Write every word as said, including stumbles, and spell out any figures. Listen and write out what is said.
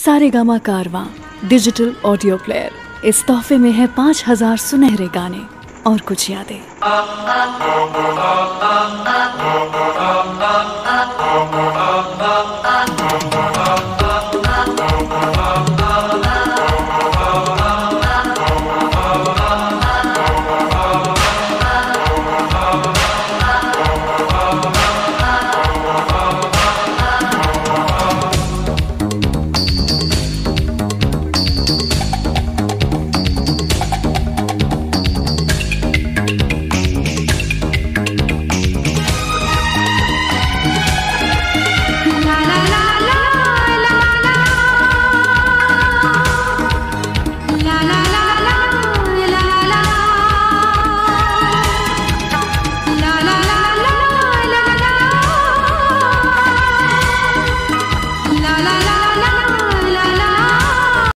सारेगामा कारवां digital audio player. इस तोहफे में है पाँच हजार सुनहरे गाने और कुछ यादें।